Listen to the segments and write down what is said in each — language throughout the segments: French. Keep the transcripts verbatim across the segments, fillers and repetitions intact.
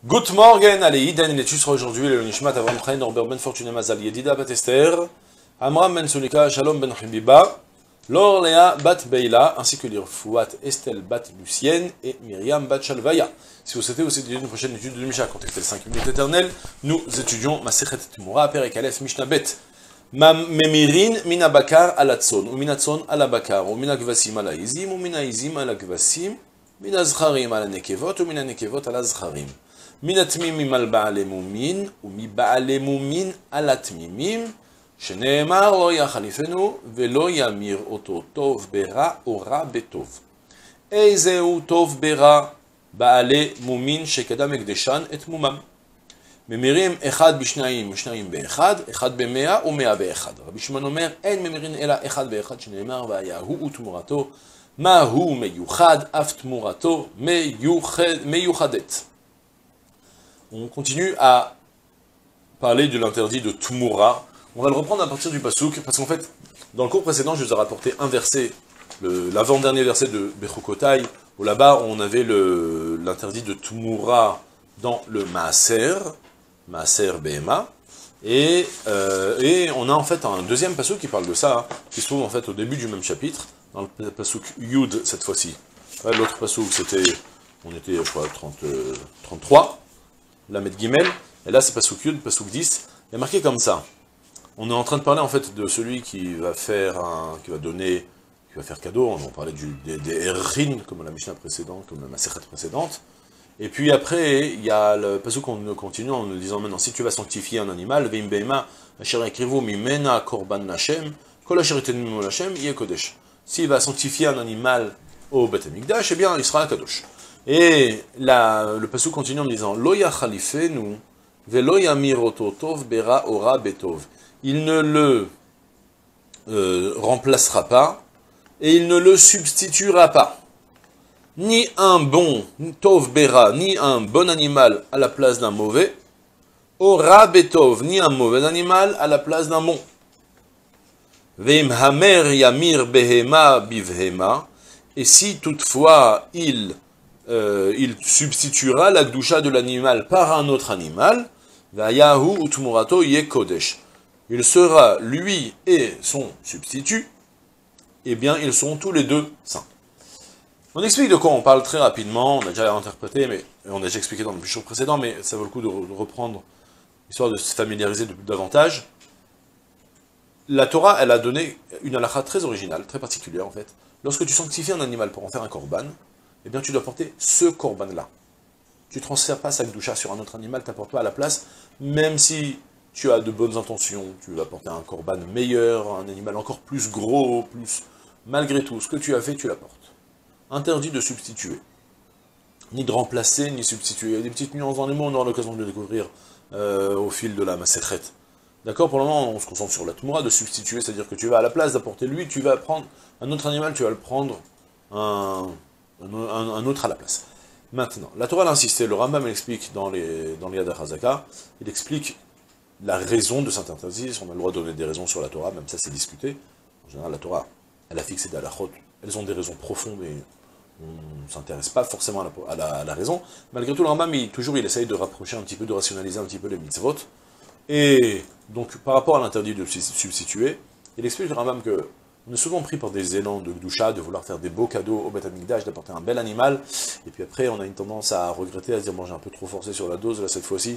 Good morning, allez, Iden, il étudie aujourd'hui le Nishmat Avram Chaim Norbert Ben Fortuna Mazal Yedida Bat Esther, Amram Ben Sulika, Shalom Ben Habiba, Lor Léa Bat Beila, ainsi que l'Irfouat Estelle Bat Lucienne et Myriam Bat Shalvaya. Si vous souhaitez aussi étudier une prochaine étude de Mishnah, contexte les cinq minutes éternelles, nous étudions Masechet Tmura, Perek Aleph, Mishnah Bet. Memirin mina bakar ala tson, ou mina tson ala bakar, ou mina gvasim ala izim, ou mina izim ala gvasim, mina zcharim ala nekevot, ou mina nekevot ala zcharim. Mina tmimim al ba'ale mumin, ou mi ba'ale mumin ala tmimim, sheneemar lo yachalifenu, velo yamir oto tov bera ora betov. Eizeu tov bera ba'ale mumin shekadam ekdeshan et mumam. ממירים אחד בשניים ושניים באחד, אחד במאה ומאה באחד. רבי שמעון אומר, אין ממירים אלא אחד באחד שנאמר, והיה הוא ותמורתו, מה הוא מיוחד, אף תמורתו מיוחד, מיוחדת. On continue à parler de l'interdit de Tmura. On va le reprendre à partir du Pasuk, parce qu'en fait, dans le cours précédent, je vous ai rapporté un verset, l'avant-dernier verset de Bechukotai, où là-bas, on avait l'interdit de Tmura dans le Maaser, Maaser Behema, et, euh, et on a en fait un deuxième pasuk qui parle de ça, hein, qui se trouve en fait au début du même chapitre, dans le pasuk Yud cette fois-ci. Ouais, l'autre pasuk c'était, on était je crois trente, euh, trente-trois, Lamed Gimel, et là c'est pasuk Yud, pasuk dix, il y a marqué comme ça. On est en train de parler en fait de celui qui va faire un, qui va donner, qui va faire cadeau, on va parler du, des, des Errin, comme la Mishnah précédente, comme la Masechet précédente. Et puis après, il y a le pasuk qu'on continue en nous disant maintenant, si tu vas sanctifier un animal, veim beima, asher ekrivu mimena korban lashem, kol asher itenu lashem, yeh kodesh. S'il va sanctifier un animal au Beth Amikdash, eh bien, il sera kadosh. Et la, le pasuk continue en disant, lo yachalifenu, velo yamir oto tov bera ora betov. Il ne le euh, remplacera pas, et il ne le substituera pas. Ni un bon tov bera, ni un bon animal à la place d'un mauvais, ora betov, ni un mauvais animal à la place d'un bon. Veim hamer yamir behema bivhema, et si toutefois il, euh, il substituera la gdusha de l'animal par un autre animal, vayahu utmurato ye kodesh. Il sera, lui et son substitut, eh bien ils sont tous les deux saints. On explique de quoi on parle très rapidement, on a déjà interprété, mais on a déjà expliqué dans le jour précédent, mais ça vaut le coup de, de reprendre, histoire de se familiariser de, davantage. La Torah, elle a donné une halakha très originale, très particulière en fait. Lorsque tu sanctifies un animal pour en faire un korban, eh bien tu dois porter ce korban-là. Tu ne transfères pas sa gdusha sur un autre animal, tu apportes toi à la place, même si tu as de bonnes intentions, tu vas porter un korban meilleur, un animal encore plus gros, plus... Malgré tout, ce que tu as fait, tu l'apportes. Interdit de substituer, ni de remplacer, ni substituer. Il y a des petites nuances dans les mots, on aura l'occasion de le découvrir euh, au fil de la Masechet. D'accord? Pour le moment, on se concentre sur la Tmura, de substituer, c'est-à-dire que tu vas à la place d'apporter lui, tu vas prendre un autre animal, tu vas le prendre un, un, un autre à la place. Maintenant, la Torah a insisté, le Rambam explique dans les, dans les Yad HaZaka, il explique la raison de cet interdit, si on a le droit de donner des raisons sur la Torah, même ça c'est discuté. En général, la Torah, elle a fixé des halachot, elles ont des raisons profondes et on ne s'intéresse pas forcément à la, à, la, à la raison. Malgré tout, le Rambam, il, toujours, il essaye de rapprocher un petit peu, de rationaliser un petit peu les mitzvot. Et donc, par rapport à l'interdit de substituer, il explique le Rambam que on est souvent pris par des élans de gdusha, de vouloir faire des beaux cadeaux au Beth Amikdash, d'apporter un bel animal, et puis après, on a une tendance à regretter, à se dire, bon, j'ai un peu trop forcé sur la dose, là, cette fois-ci.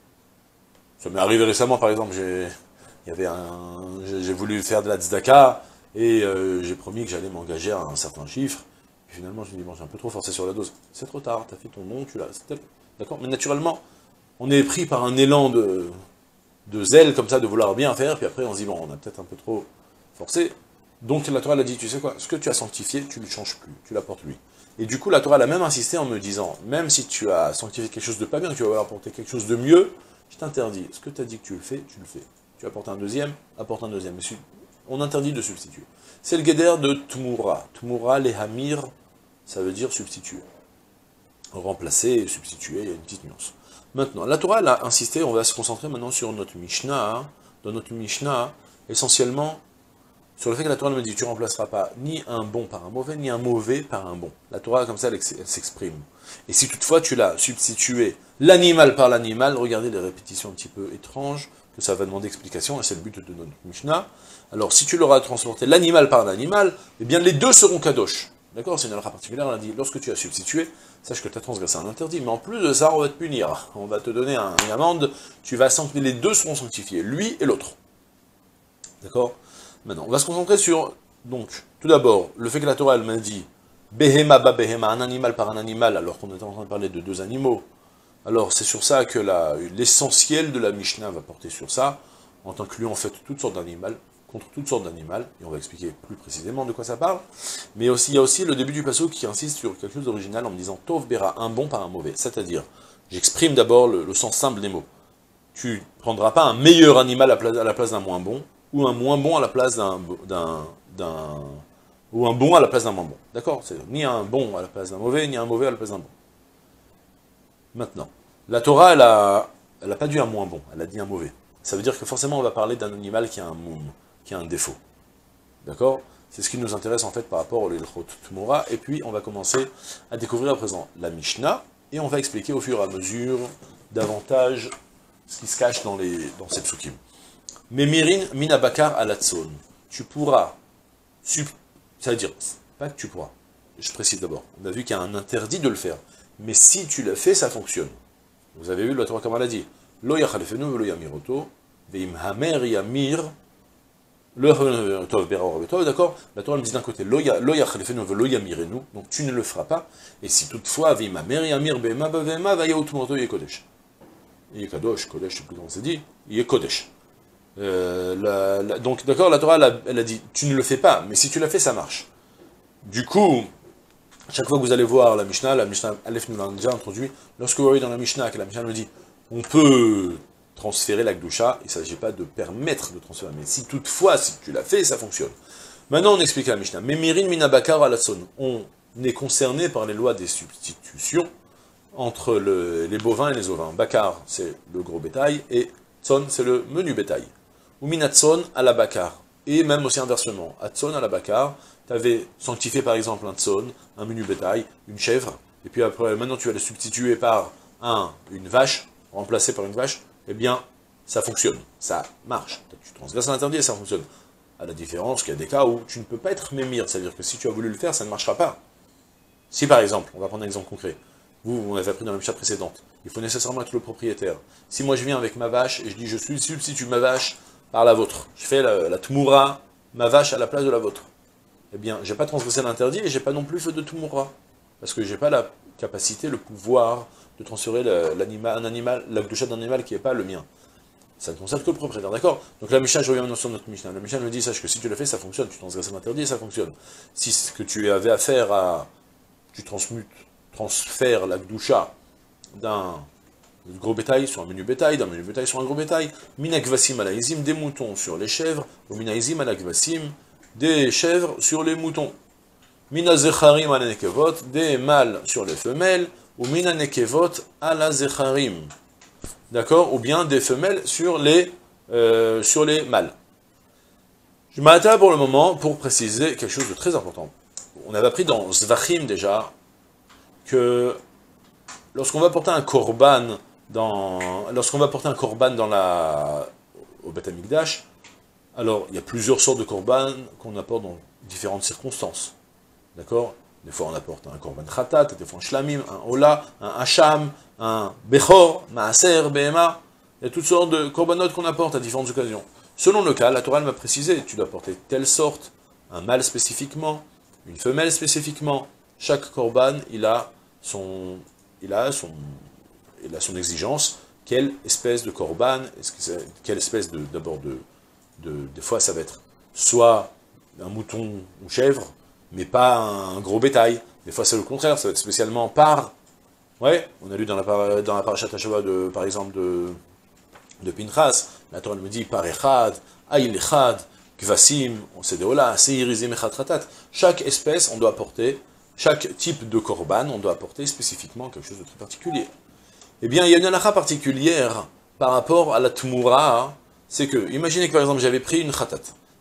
Ça m'est arrivé récemment, par exemple, j'ai il y avait un, j'ai voulu faire de la tzedaka, et euh, j'ai promis que j'allais m'engager à un certain chiffre. Et finalement, je me dis, bon, j'ai un peu trop forcé sur la dose. C'est trop tard, t'as fait ton nom, tu l'as... D'accord? Mais naturellement, on est pris par un élan de, de zèle, comme ça, de vouloir bien faire, puis après, on se dit, bon, on a peut-être un peu trop forcé. Donc, la Torah, elle a dit, tu sais quoi, ce que tu as sanctifié, tu ne le changes plus, tu l'apportes lui. Et du coup, la Torah, elle a même insisté en me disant, même si tu as sanctifié quelque chose de pas bien, que tu vas vouloir apporter quelque chose de mieux, je t'interdis. Ce que tu as dit que tu le fais, tu le fais. Tu apportes un deuxième, apporte un deuxième. Mais on interdit de substituer. C'est le guéder de Tmura. Tmura, les hamir, ça veut dire substituer. Remplacer et substituer, il y a une petite nuance. Maintenant, la Torah, elle a insisté, on va se concentrer maintenant sur notre Mishnah. Dans notre Mishnah, essentiellement, sur le fait que la Torah me dit, tu ne remplaceras pas ni un bon par un mauvais, ni un mauvais par un bon. La Torah, comme ça, elle, elle s'exprime. Et si toutefois tu l'as substitué l'animal par l'animal, regardez les répétitions un petit peu étranges, que ça va demander explication, et c'est le but de notre Mishnah. Alors, si tu l'auras transporté l'animal par l'animal, eh bien les deux seront kadosh. D'accord? C'est une halakha particulière, on a dit, lorsque tu as substitué, sache que tu as transgressé un interdit, mais en plus de ça, on va te punir. On va te donner un, une amende, tu vas sanctifier, les deux seront sanctifiés, lui et l'autre. D'accord? Maintenant, on va se concentrer sur, donc, tout d'abord, le fait que la Torah, elle m'a dit, Behema ba behema, un animal par un animal, alors qu'on était en train de parler de deux animaux. Alors, c'est sur ça que l'essentiel de la Mishnah va porter sur ça, en incluant en fait toutes sortes d'animaux, contre toutes sortes d'animaux, et on va expliquer plus précisément de quoi ça parle. Mais aussi, il y a aussi le début du passeau qui insiste sur quelque chose d'original en me disant Tov Bera, un bon par un mauvais. C'est-à-dire, j'exprime d'abord le, le sens simple des mots. Tu ne prendras pas un meilleur animal à, place, à la place d'un moins bon, ou un moins bon à la place d'un... ou un bon à la place d'un moins bon. D'accord? C'est ni un bon à la place d'un mauvais, ni un mauvais à la place d'un bon. Maintenant, la Torah, elle n'a elle a pas dit un moins bon, elle a dit un mauvais. Ça veut dire que forcément, on va parler d'un animal qui a un moum, qui a un défaut. D'accord? C'est ce qui nous intéresse en fait par rapport au Lilchot Tmura. Et puis, on va commencer à découvrir à présent la Mishnah, et on va expliquer au fur et à mesure davantage ce qui se cache dans, les, dans ces psukim. Memirin minabakar alatson. Tu pourras, c'est-à-dire, pas que tu pourras, je précise d'abord, on a vu qu'il y a un interdit de le faire, mais si tu le fais, ça fonctionne. Vous avez vu, la Torah comme elle a dit, Lo yachalefenu velo yamiroto, veim hamer yamir, le tov beror tov, d'accord? La Torah me dit d'un côté, Lo yachalefenu velo yamirenu, donc tu ne le feras pas, et si toutefois, veim hamer yamir be'ema bevema, va yaoutmoto yekodesh. Yekodesh, kodesh, je sais plus comment c'est dit, yekodesh. Euh, la, la, donc, d'accord, la Torah, elle a, elle a dit, tu ne le fais pas, mais si tu l'as fait, ça marche. Du coup, chaque fois que vous allez voir la Mishnah, la Mishnah Aleph nous l'a déjà introduit, lorsque vous voyez dans la Mishnah que la Mishnah nous dit, on peut transférer la Gdusha, il ne s'agit pas de permettre de transférer, mais si toutefois, si tu l'as fait, ça fonctionne. Maintenant, on explique la Mishnah. Memirin minabakar alatson. On est concerné par les lois des substitutions entre le, les bovins et les ovins. Bakar, c'est le gros bétail, et tson, c'est le menu bétail. Ou minatson à la bakar. Et même aussi inversement. Atson à la bakar, tu avais sanctifié par exemple un tson, un menu bétail, une chèvre, et puis après, maintenant tu vas le substituer par un, une vache, remplacé par une vache, eh bien, ça fonctionne, ça marche. Tu transgresses l'interdit et ça fonctionne. À la différence qu'il y a des cas où tu ne peux pas être mémir, c'est-à-dire que si tu as voulu le faire, ça ne marchera pas. Si par exemple, on va prendre un exemple concret, vous, vous m'avez appris dans la Mishnah précédente, il faut nécessairement être le propriétaire. Si moi je viens avec ma vache et je dis je suis substitue ma vache par la vôtre, je fais la, la tmoura, ma vache à la place de la vôtre, eh bien, j'ai pas transgressé l'interdit et j'ai pas non plus fait de tmoura. Parce que j'ai pas la capacité, le pouvoir de transférer l'animal, un animal, la gdusha d'un animal qui n'est pas le mien. Ça ne concerne que le propriétaire, d'accord? Donc la Mishnah, je reviens maintenant sur notre Mishnah. La Mishnah me dit, sache que si tu le fais, ça fonctionne. Tu transgresses l'interdit et ça fonctionne. Si ce que tu avais à faire à... Tu transmutes, transfères la gdusha d'un gros bétail sur un menu bétail, d'un menu bétail sur un gros bétail, minakvasim alaïzim, des moutons sur les chèvres, ou minaïzim alakvasim, des chèvres sur les moutons. Mina zecharim ala nekevot, des mâles sur les femelles, ou mina nekevot ala zecharim. D'accord? Ou bien des femelles sur les, euh, sur les mâles. Je m'arrête pour le moment pour préciser quelque chose de très important. On avait appris dans Zvachim déjà que lorsqu'on va porter un korban dans, lorsqu'on va porter un korban dans la, au Beth Amikdash, alors il y a plusieurs sortes de korban qu'on apporte dans différentes circonstances. D'accord? Des fois on apporte un korban khatat, des fois un shlamim, un ola, un hacham, un bechor, maaser, behema. Il y a toutes sortes de korbanot qu'on apporte à différentes occasions. Selon le cas, la Torah m'a précisé, tu dois apporter telle sorte, un mâle spécifiquement, une femelle spécifiquement. Chaque korban, il a son, il a son, il a son exigence. Quelle espèce de korban, est-ce que c'est, quelle espèce de, d'abord de, de, des fois ça va être soit un mouton ou chèvre, mais pas un gros bétail. Des fois c'est le contraire, ça va être spécialement par, ouais, on a lu dans la, dans la parashat Hashava de, par exemple de, de Pinchas, la Torah me dit par echad, aïl echad, kvasim, on sait de ola, seirizim echad ratat. Chaque espèce, on doit apporter, chaque type de korban, on doit apporter spécifiquement quelque chose de très particulier. Eh bien, il y a une halakha particulière par rapport à la tmoura, c'est que, imaginez que par exemple j'avais pris une khatat.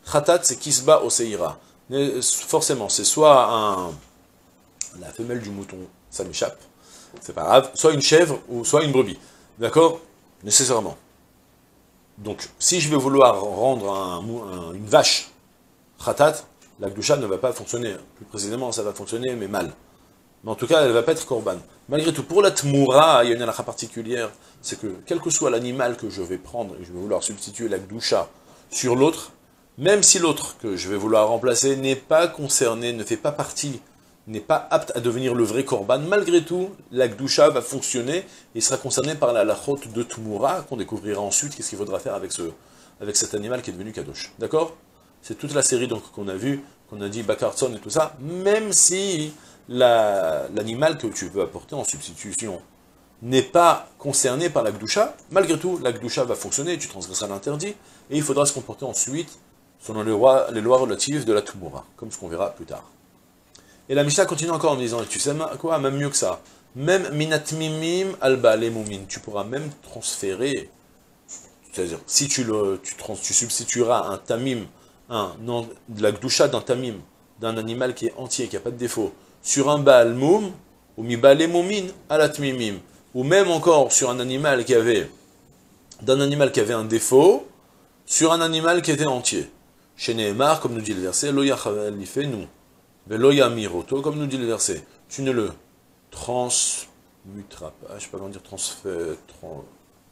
Khatat, c'est Kisba Oseira. Forcément, c'est soit un, la femelle du mouton, ça m'échappe, c'est pas grave, soit une chèvre ou soit une brebis. D'accord? Nécessairement. Donc, si je vais vouloir rendre un, un, une vache Khatat, la Gdusha ne va pas fonctionner. Plus précisément, ça va fonctionner, mais mal. Mais en tout cas, elle ne va pas être Korban. Malgré tout, pour la Tmoura, il y a une halakha particulière, c'est que, quel que soit l'animal que je vais prendre, et je vais vouloir substituer la Gdusha sur l'autre, même si l'autre que je vais vouloir remplacer n'est pas concerné, ne fait pas partie, n'est pas apte à devenir le vrai Korban, malgré tout, la Gdusha va fonctionner et sera concerné par la halachot de Tmoura, qu'on découvrira ensuite, qu'est-ce qu'il faudra faire avec, ce, avec cet animal qui est devenu Kadosh. D'accord? C'est toute la série donc qu'on a vu, qu'on a dit Bakartson et tout ça, même si l'animal que tu veux apporter en substitution n'est pas concerné par la Gdusha, malgré tout, la Gdusha va fonctionner, tu transgresseras l'interdit, et il faudra se comporter ensuite selon les lois, les lois relatives de la Tmoura, comme ce qu'on verra plus tard. Et la Mishnah continue encore en disant, tu sais quoi, même mieux que ça, même minatmimim alba lemumin, tu pourras même transférer, c'est-à-dire, si tu, le, tu, trans, tu substitueras un tamim, un, non, de la Gdusha d'un tamim, d'un animal qui est entier, qui n'a pas de défaut, sur un Baal Moum, ou mi Baal Moumin, alatmimim, ou même encore sur un animal qui avait, d'un animal qui avait un défaut, sur un animal qui était entier. Chez Nehemar, comme nous dit le verset, Lo yachalifenu, velo yamiroto, comme nous dit le verset, tu ne le transmuteras pas, je sais pas comment dire, transfert, trans...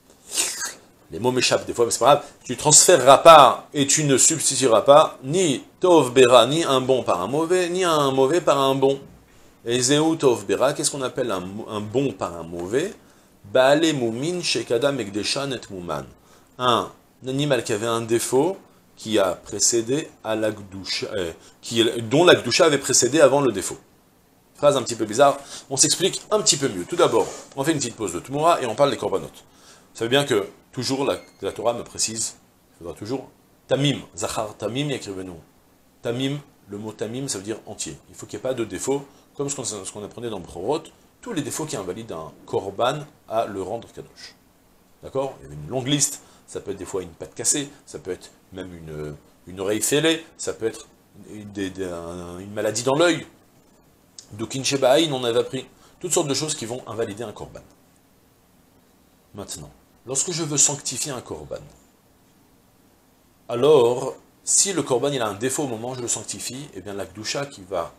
les mots m'échappent des fois, mais c'est pas grave, tu transféreras pas et tu ne substitueras pas ni tov bera, ni un bon par un mauvais, ni un mauvais par un bon. Et zéou tov bera, qu'est-ce qu'on appelle un, un bon par un mauvais? Baale moumin shekada megdeshan et mouman. Un animal qui avait un défaut, qui a précédé à la Gdusha, euh, qui, dont la Gdusha avait précédé avant le défaut. Phrase un petit peu bizarre, on s'explique un petit peu mieux. Tout d'abord, on fait une petite pause de Tmoura et on parle des korbanot. Ça veut bien que, toujours, la, la Torah me précise, il faudra toujours, tamim, zachar tamim yakrivenu. Tamim, le mot tamim, ça veut dire entier. Il faut qu'il n'y ait pas de défaut, comme ce qu'on ce qu'on apprenait dans Brorot, tous les défauts qui invalident un korban à le rendre kadosh. D'accord? Il y avait une longue liste, ça peut être des fois une patte cassée, ça peut être même une, une oreille fêlée, ça peut être des, des, un, une maladie dans l'œil. Dokin Shebaïn, on avait appris toutes sortes de choses qui vont invalider un korban. Maintenant, lorsque je veux sanctifier un korban, alors, si le korban il a un défaut au moment où je le sanctifie, eh bien la Gdusha qui va,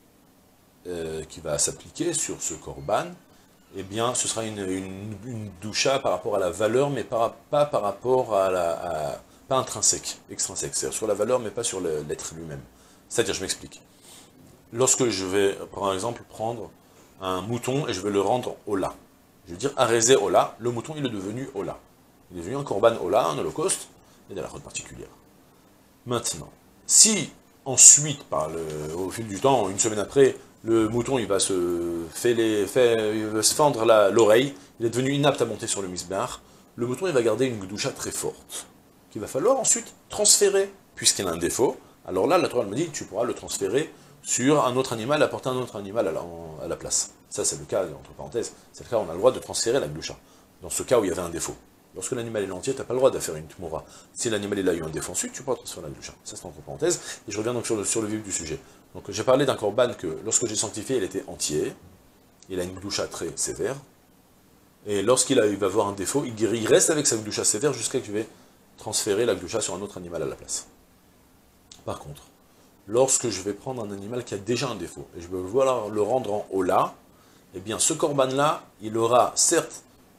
euh, qui va s'appliquer sur ce korban, eh bien ce sera une, une, une Gdusha par rapport à la valeur, mais pas, pas par rapport à la... À, pas intrinsèque, extrinsèque, c'est-à-dire sur la valeur, mais pas sur l'être lui-même. C'est-à-dire, je m'explique. Lorsque je vais, par exemple, prendre un mouton et je vais le rendre Ola, je vais dire arrêter Ola, le mouton il est devenu Ola. Il est devenu un korban Ola, un holocauste, et de la route particulière. Maintenant, si ensuite, par le, au fil du temps, une semaine après, le mouton il va se, fêler, fait, il va se fendre l'oreille, il est devenu inapte à monter sur le misbar, le mouton il va garder une Gdusha très forte, qu'il va falloir ensuite transférer, puisqu'il a un défaut. Alors là, la Torah me dit, tu pourras le transférer sur un autre animal, apporter un autre animal à la, à la place. Ça, c'est le cas, entre parenthèses, c'est le cas où on a le droit de transférer la Gdusha, dans ce cas où il y avait un défaut. Lorsque l'animal est entier, tu n'as pas le droit de faire une tmoura. Si l'animal il a eu un défaut ensuite, tu pourras transférer la Gdusha. Ça, c'est entre parenthèses, et je reviens donc sur le, sur le vif du sujet. Donc j'ai parlé d'un korban que, lorsque j'ai sanctifié, il était entier, il a une Gdusha très sévère, et lorsqu'il va avoir un défaut, il, il reste avec sa Gdusha sévère jusqu'à que tu vais transférer la Gdusha sur un autre animal à la place. Par contre, lorsque je vais prendre un animal qui a déjà un défaut, et je vais vouloir le rendre en Ola, eh bien ce korban-là, il aura certes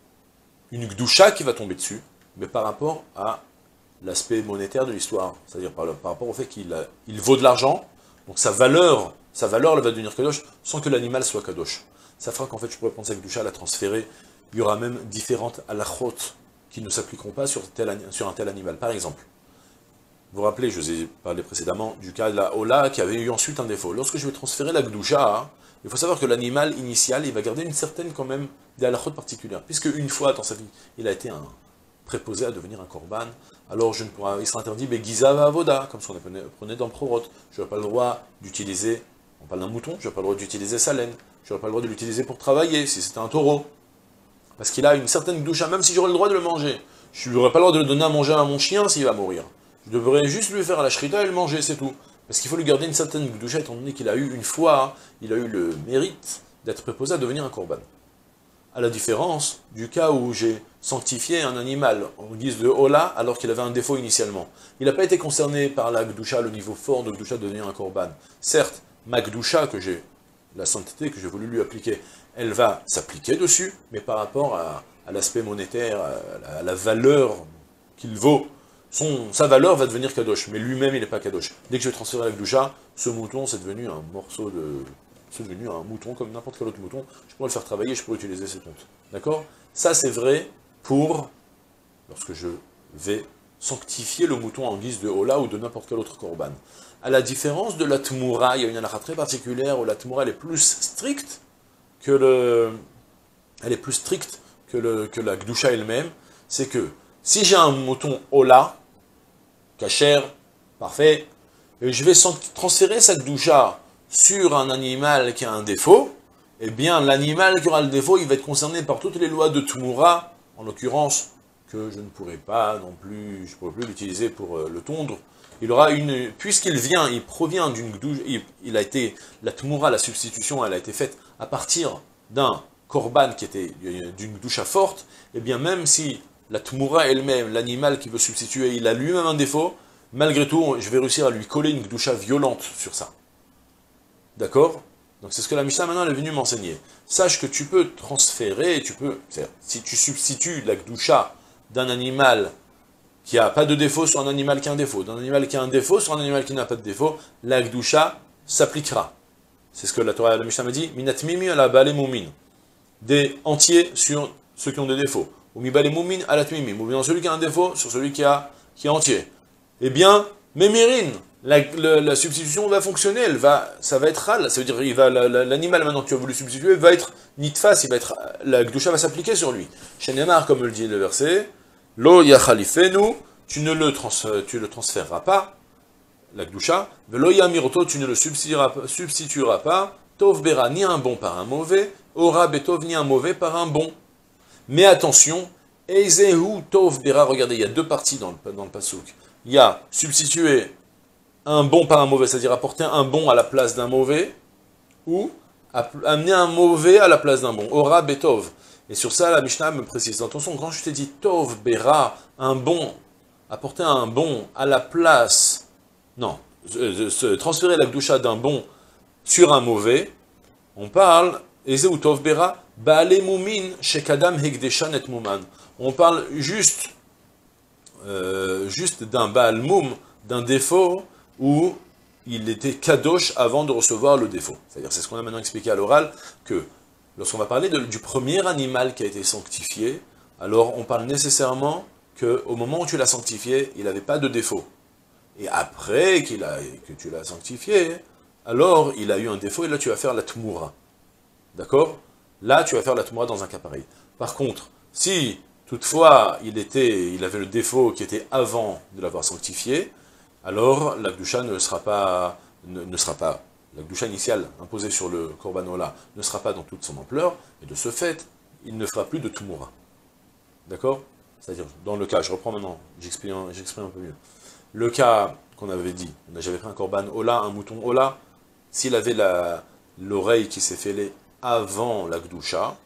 une Gdusha qui va tomber dessus, mais par rapport à l'aspect monétaire de l'histoire, c'est-à-dire par, par rapport au fait qu'il il vaut de l'argent, donc sa valeur, sa valeur elle va devenir kadosh, sans que l'animal soit kadosh. Ça fera qu'en fait je pourrais prendre cette Gdusha, la transférer, il y aura même différentes halachot qui ne s'appliqueront pas sur, tel, sur un tel animal. Par exemple, vous vous rappelez, je vous ai parlé précédemment du cas de la Ola qui avait eu ensuite un défaut. Lorsque je vais transférer la Gdusha, il faut savoir que l'animal initial, il va garder une certaine quand même des halachot particulières, puisque une fois dans sa vie, il a été un préposé à devenir un korban, alors je ne pourrai, il sera interdit Begiza Avoda, comme ce qu'on apprenait dans Prorot. Je n'aurai pas le droit d'utiliser, on parle d'un mouton, je n'aurai pas le droit d'utiliser sa laine, je n'aurai pas le droit de l'utiliser pour travailler, si c'était un taureau. Parce qu'il a une certaine Gdusha, même si j'aurais le droit de le manger. Je n'aurais pas le droit de le donner à manger à mon chien s'il va mourir. Je devrais juste lui faire la shrita et le manger, c'est tout. Parce qu'il faut lui garder une certaine gdoucha, étant donné qu'il a eu une fois, il a eu le mérite d'être préposé à devenir un korban. À la différence du cas où j'ai sanctifié un animal en guise de hola alors qu'il avait un défaut initialement. Il n'a pas été concerné par la gdoucha, le niveau fort de gdoucha de devenir un korban. Certes, ma gdoucha que j'ai, la sainteté que j'ai voulu lui appliquer, elle va s'appliquer dessus, mais par rapport à, à l'aspect monétaire, à la, à la valeur qu'il vaut, son, sa valeur va devenir kadosh, mais lui-même il n'est pas kadosh. Dès que je vais transférer la gdoucha, ce mouton c'est devenu un morceau de... c'est devenu un mouton comme n'importe quel autre mouton, je pourrais le faire travailler, je pourrais utiliser ses tontes. D'accord? Ça c'est vrai pour lorsque je vais sanctifier le mouton en guise de hola ou de n'importe quel autre korban. À la différence de la tmoura, il y a une halakha très particulière où la tmoura elle est plus stricte que le... elle est plus stricte que, le, que la gdoucha elle-même, c'est que si j'ai un mouton hola, kasher, parfait, et je vais transférer sa gdoucha sur un animal qui a un défaut, eh bien l'animal qui aura le défaut, il va être concerné par toutes les lois de Tmoura, en l'occurrence, que je ne pourrai pas non plus, je ne pourrai plus l'utiliser pour euh, le tondre. Il aura une, puisqu'il vient, il provient d'une gdoucha, il, il a été, la Tmoura, la substitution, elle a été faite à partir d'un korban qui était d'une gdoucha forte, eh bien même si la Tmoura elle-même, l'animal qui veut substituer, il a lui-même un défaut, malgré tout, je vais réussir à lui coller une gdoucha violente sur ça. D'accord? Donc c'est ce que la Mishnah maintenant elle est venue m'enseigner. Sache que tu peux transférer, tu peux, si tu substitues la gdoucha d'un animal qui n'a pas de défaut sur un animal qui a un défaut, d'un animal qui a un défaut sur un animal qui n'a pas de défaut, la gdoucha s'appliquera. C'est ce que la Torah, la Mishnah m'a dit, minat mimi ala bale moumin. Des entiers sur ceux qui ont des défauts. Ou mi bale moumin ala tmimi. Ou bien celui qui a un défaut sur celui qui, a, qui est entier. Eh bien, mémirine. La, la, la substitution va fonctionner, elle va, ça va être ral, ça veut dire il va l'animal maintenant que tu as voulu substituer va être nitfas, il va être, la gdoucha va s'appliquer sur lui. Shenemar, comme le dit le verset, lo yachalifenu, tu ne le, trans, tu le transféreras pas, la gdoucha, velo yamirto, tu ne le substitueras, substitueras pas, tov bera, ni un bon par un mauvais, ora betov, ni un mauvais par un bon. Mais attention, eizehu tov bera, regardez, il y a deux parties dans le, dans le pasouk. Il y a substituer un bon par un mauvais, c'est-à-dire apporter un bon à la place d'un mauvais, ou amener un mauvais à la place d'un bon. Ora betov. Et sur ça, la Mishnah me précise. Attention, quand je t'ai dit tov bera, un bon, apporter un bon à la place, non, se transférer la gdoucha d'un bon sur un mauvais, on parle, eze ou tov bera, baale moumin shekadam hekdeshan et mouman. On parle juste, euh, juste d'un baal moum, d'un défaut, où il était kadosh avant de recevoir le défaut. C'est-à-dire, c'est ce qu'on a maintenant expliqué à l'oral, que lorsqu'on va parler de, du premier animal qui a été sanctifié, alors on parle nécessairement qu'au moment où tu l'as sanctifié, il n'avait pas de défaut. Et après qu'il a, que tu l'as sanctifié, alors il a eu un défaut, et là tu vas faire la tmoura. D'accord? Là tu vas faire la tmoura dans un cas pareil. Par contre, si toutefois il, était, il avait le défaut qui était avant de l'avoir sanctifié, alors la gdoucha ne sera pas, ne, ne sera pas, la gdoucha initiale imposée sur le korbanola ne sera pas dans toute son ampleur, et de ce fait, il ne fera plus de tmoura. D'accord? C'est-à-dire, dans le cas, je reprends maintenant, j'exprime un peu mieux. Le cas qu'on avait dit, j'avais pris un korban ola, un mouton ola, s'il avait l'oreille qui s'est fêlée avant la gdoucha,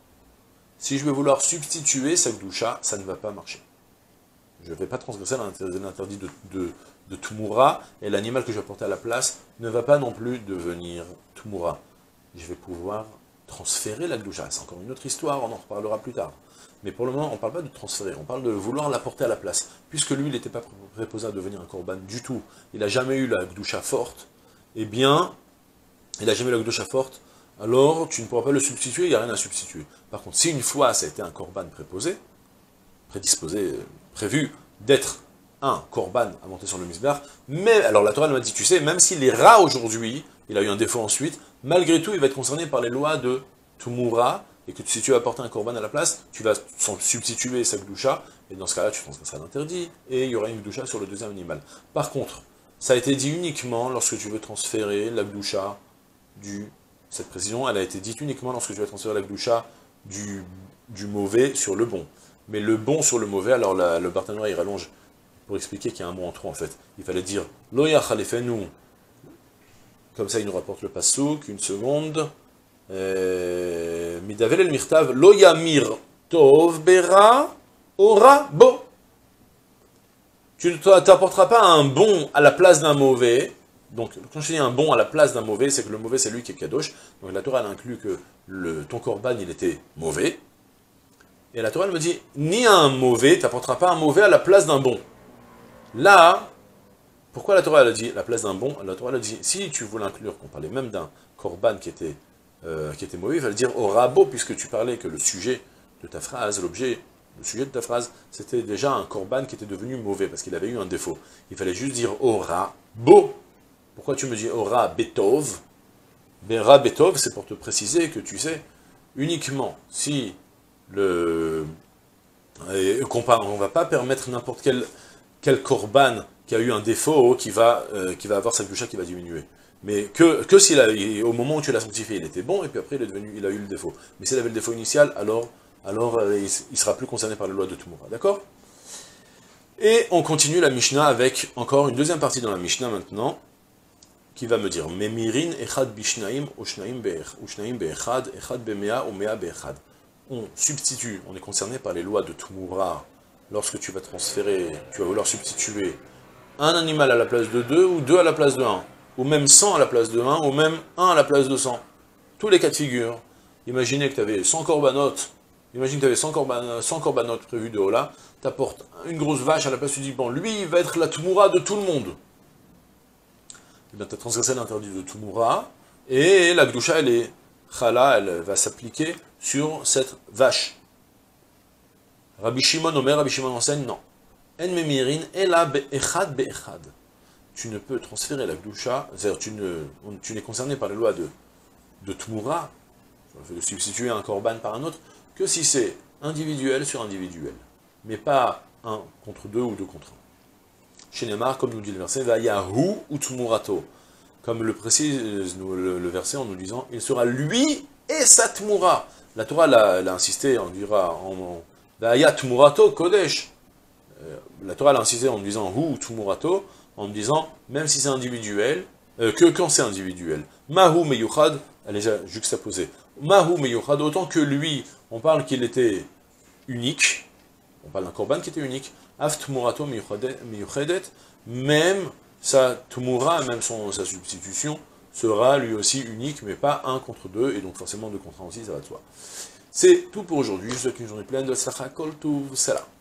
si je vais vouloir substituer sa gdoucha, ça ne va pas marcher. Je ne vais pas transgresser l'interdit de, de, de Tmoura, et l'animal que je vais porter à la place ne va pas non plus devenir Tmoura. Je vais pouvoir transférer la gdoucha. C'est encore une autre histoire, on en reparlera plus tard. Mais pour le moment, on ne parle pas de transférer, on parle de vouloir la porter à la place. Puisque lui, il n'était pas préposé à devenir un korban du tout, il n'a jamais eu la gdoucha forte, eh bien, il n'a jamais eu la gdoucha forte, alors tu ne pourras pas le substituer, il n'y a rien à substituer. Par contre, si une fois ça a été un korban préposé, prédisposé, prévu d'être un korban à monter sur le misbéach, mais, alors la Torah m'a dit, tu sais, même s'il est rat aujourd'hui, il a eu un défaut ensuite, malgré tout, il va être concerné par les lois de Tmoura, et que si tu vas apporter un korban à la place, tu vas substituer sa gdoucha, et dans ce cas-là, tu transgresseras l'interdit, et il y aura une gdoucha sur le deuxième animal. Par contre, ça a été dit uniquement lorsque tu veux transférer la gdoucha du... Cette précision, elle a été dite uniquement lorsque tu vas transférer la gdoucha du, du mauvais sur le bon. Mais le bon sur le mauvais, alors la, le Barthénois, il rallonge pour expliquer qu'il y a un mot en trop en fait. Il fallait dire Lo yachalefenu. Comme ça, il nous rapporte le passouk, une seconde. Midavel el mirtav, lo yamir tov bera, ora bo. Tu ne t'apporteras pas un bon à la place d'un mauvais. Donc, quand je dis un bon à la place d'un mauvais, c'est que le mauvais, c'est lui qui est kadosh. Donc, la Torah, elle inclut que le, ton korban, il était mauvais. Et la Torah, elle me dit, ni un mauvais, tu n'apporteras pas un mauvais à la place d'un bon. Là, pourquoi la Torah, elle a dit la place d'un bon? La Torah, elle a dit, si tu voulais inclure, qu'on parlait même d'un korban qui était, euh, qui était mauvais, il fallait dire au rabo, puisque tu parlais que le sujet de ta phrase, l'objet, le sujet de ta phrase, c'était déjà un korban qui était devenu mauvais, parce qu'il avait eu un défaut. Il fallait juste dire au rabo. Pourquoi tu me dis au ra betov? Ra betov, c'est pour te préciser que tu sais, uniquement si le... qu'on ne va pas permettre n'importe quel, quel korban qui a eu un défaut, qui va, euh, qui va avoir sa gusha qui va diminuer. Mais que, que s'il a, au moment où tu l'as sanctifié, il était bon, et puis après il est devenu, il a eu le défaut. Mais s'il avait le défaut initial, alors, alors euh, il ne sera plus concerné par la loi de Tumura. D'accord? Et on continue la Mishnah avec encore une deuxième partie dans la Mishnah maintenant, qui va me dire Memirin echad bishnaim ushnaim beechad, echad bemea ou mea beechad. On substitue, on est concerné par les lois de Tumura lorsque tu vas transférer, tu vas vouloir substituer un animal à la place de deux, ou deux à la place de un, ou même cent à la place de un, ou même un à la place de cent. Tous les cas de figure. Imaginez que tu avais cent corbanotes, imagine que tu avais cent, corban, cent corbanotes prévus de Ola, tu apportes une grosse vache à la place, tu dis, bon, lui, il va être la Tumura de tout le monde. Eh bien, tu as transgressé l'interdit de Tumura, et la Gdusha, elle est Chala, elle va s'appliquer sur cette vache. Rabbi Shimon Omer, Rabbi Shimon enseigne, non. En memirin, ela be'echad be'echad. Tu ne peux transférer la Gdusha, c'est-à-dire tu ne, tu n'es concerné par les lois de, de Tumura, de substituer un korban par un autre, que si c'est individuel sur individuel, mais pas un contre deux ou deux contre un. Chez Neymar, comme nous dit le verset, va yahu ou Tumurato, comme le précise le, le verset en nous disant, il sera lui et sa Tumura. La Torah l'a, l'a insisté, on dira en va Tumurato Kodesh. La Torah l'a insisté en me disant hu Tumurato, en me disant, même si c'est individuel, euh, que quand c'est individuel. Mahu meyuchad, elle est déjà juxtaposée. Mahu meyuchad, autant que lui, on parle qu'il était unique, on parle d'un korban qui était unique, af Tumurato meyuchedet, même sa Tumura, même son, sa substitution, sera lui aussi unique, mais pas un contre deux, et donc forcément deux contre un aussi, ça va de soi. C'est tout pour aujourd'hui, je vous souhaite une journée pleine de Sacha Kol Tuv, Salam.